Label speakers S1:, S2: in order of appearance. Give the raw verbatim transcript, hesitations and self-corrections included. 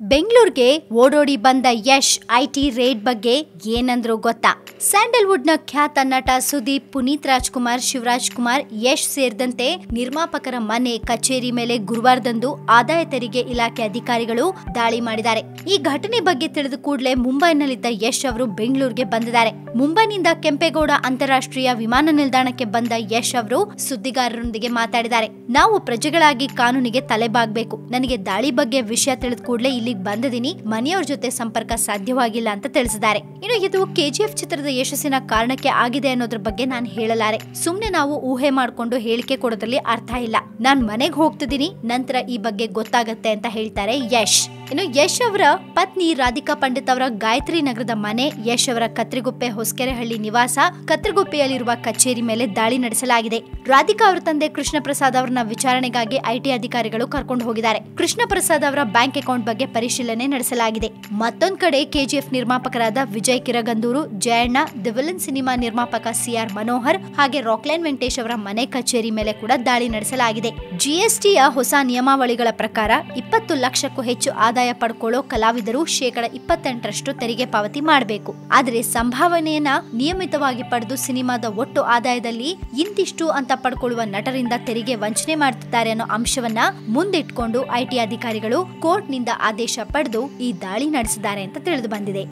S1: ಬೆಂಗಳೂರಿಗೆ ಓಡೋಡಿ ಬಂದ ಯಶ್ ಐಟಿ ರೇಡ್ ಬಗ್ಗೆ ಏನಂದ್ರು ಗೊತ್ತಾ? ಸ್ಯಾಂಡಲ್ವುಡ್ ನ ಖ್ಯಾತ ನಟ ಸುದೀಪ್, ಪುನೀತ್ ರಾಜ್ಕುಮಾರ್, ಶಿವರಾಜ್ ಕುಮಾರ್, ಯಶ್ ಸೇರಿದಂತೆ ನಿರ್ಮಾಪಕರ ಮನೆ, ಕಚೇರಿ ಮೇಲೆ ಗುರುವಾರದಂದು ಆದಾಯ ತೆರಿಗೆ ಇಲಾಖೆ ಅಧಿಕಾರಿಗಳು ದಾಳಿ ಮಾಡಿದ್ದಾರೆ. ಈ ಘಟನೆ ಬಗ್ಗೆ ತಿಳಿದ ಕೂಡಲೇ ಮುಂಬೈನಲ್ಲಿದ್ದ ಯಶ್ ಅವರು ಬೆಂಗಳೂರಿಗೆ ಬಂದಿದ್ದಾರೆ. ಮುಂಬೈನಿಂದ ಕೆಂಪೇಗೌಡ ಅಂತಾರಾಷ್ಟ್ರೀಯ ವಿಮಾನ ನಿಲ್ದಾಣಕ್ಕೆ ಬಂದ ಯಶ್ ಅವರು ಸುದ್ದಿಗಾರರೊಂದಿಗೆ ಮಾತಾಡಿದ್ದಾರೆ. ನಾವು ಪ್ರಜೆಗಳಾಗಿ ಕಾನೂನಿಗೆ ತಲೆಬಾಗಬೇಕು. ನನಗೆ ದಾಳಿ ಬಗ್ಗೆ ವಿಷಯ ತಿಳಿದ ಕೂಡಲೇ ಇಲ್ಲಿ ಬಂದಿದ್ದೀನಿ. ಮನೆಯವರ ಜೊತೆ ಸಂಪರ್ಕ ಸಾಧ್ಯವಾಗಿಲ್ಲ ಅಂತ ತಿಳಿಸಿದ್ದಾರೆ. ಇನ್ನು ಇದು ಕೆಜಿಎಫ್ ಚಿತ್ರದ ಯಶಸ್ಸಿನ ಕಾರಣಕ್ಕೆ ಆಗಿದೆ ಅನ್ನೋದ್ರ ಬಗ್ಗೆ ನಾನು ಹೇಳಲಾರೆ. ಸುಮ್ನೆ ನಾವು ಊಹೆ ಮಾಡ್ಕೊಂಡು ಹೇಳಿಕೆ ಕೊಡೋದ್ರಲ್ಲಿ ಅರ್ಥ ಇಲ್ಲ. ನಾನ್ ಮನೆಗೆ ಹೋಗ್ತಿದ್ದೀನಿ, ನಂತರ ಈ ಬಗ್ಗೆ ಗೊತ್ತಾಗತ್ತೆ ಅಂತ ಹೇಳ್ತಾರೆ ಯಶ್. ಇನ್ನು ಯಶ್ ಅವರ ಪತ್ನಿ ರಾಧಿಕಾ ಪಂಡಿತ್ ಅವರ ಗಾಯತ್ರಿ ನಗರದ ಮನೆ, ಯಶ್ ಅವರ ಕತ್ರಿಗುಪ್ಪೆ ಹೊಸಕೆರೆಹಳ್ಳಿ ನಿವಾಸ, ಕತ್ರಿಗುಪ್ಪೆಯಲ್ಲಿರುವ ಕಚೇರಿ ಮೇಲೆ ದಾಳಿ ನಡೆಸಲಾಗಿದೆ. ರಾಧಿಕಾ ಅವರ ತಂದೆ ಕೃಷ್ಣ ಪ್ರಸಾದ್ ಅವರನ್ನ ವಿಚಾರಣೆಗಾಗಿ ಐಟಿ ಅಧಿಕಾರಿಗಳು ಕರ್ಕೊಂಡು ಹೋಗಿದ್ದಾರೆ. ಕೃಷ್ಣ ಪ್ರಸಾದ್ ಅವರ ಬ್ಯಾಂಕ್ ಅಕೌಂಟ್ ಬಗ್ಗೆ ಪರಿಶೀಲನೆ ನಡೆಸಲಾಗಿದೆ. ಮತ್ತೊಂದ್ ಕಡೆ ಕೆಜಿಎಫ್ ನಿರ್ಮಾಪಕರಾದ Vijay Kiragandur, Jayanna, the villain cinema ನಿರ್ಮಾಪಕ ಸಿಆರ್ ಮನೋಹರ್ ಹಾಗೆ ರಾಕ್ಲೈನ್ ವೆಂಕಟೇಶ್ ಅವರ ಮನೆ, ಕಚೇರಿ ಮೇಲೆ ಕೂಡ ದಾಳಿ ನಡೆಸಲಾಗಿದೆ. ಜಿಎಸ್ಟಿಯ ಹೊಸ ನಿಯಮಾವಳಿಗಳ ಪ್ರಕಾರ ಇಪ್ಪತ್ತು ಲಕ್ಷಕ್ಕೂ ಹೆಚ್ಚು ಆದಾಯ ಪಡ್ಕೊಳ್ಳೋ ಕಲಾವಿದರು ಶೇಕಡ ಇಪ್ಪತ್ತೆಂಟರಷ್ಟು ತೆರಿಗೆ ಪಾವತಿ ಮಾಡಬೇಕು. ಆದರೆ ಸಂಭಾವನೆಯನ್ನ ನಿಯಮಿತವಾಗಿ ಪಡೆದು ಸಿನಿಮಾದ ಒಟ್ಟು ಆದಾಯದಲ್ಲಿ ಇಂತಿಷ್ಟು ಅಂತ ಪಡ್ಕೊಳ್ಳುವ ನಟರಿಂದ ತೆರಿಗೆ ವಂಚನೆ ಮಾಡುತ್ತಿದ್ದಾರೆ ಅನ್ನೋ ಅಂಶವನ್ನ ಮುಂದಿಟ್ಕೊಂಡು ಐಟಿ ಅಧಿಕಾರಿಗಳು ಕೋರ್ಟ್ ನಿಂದ ಆದೇಶ ಪಡೆದು ಈ ದಾಳಿ ನಡೆಸಿದ್ದಾರೆ ಅಂತ ತಿಳಿದು ಬಂದಿದೆ.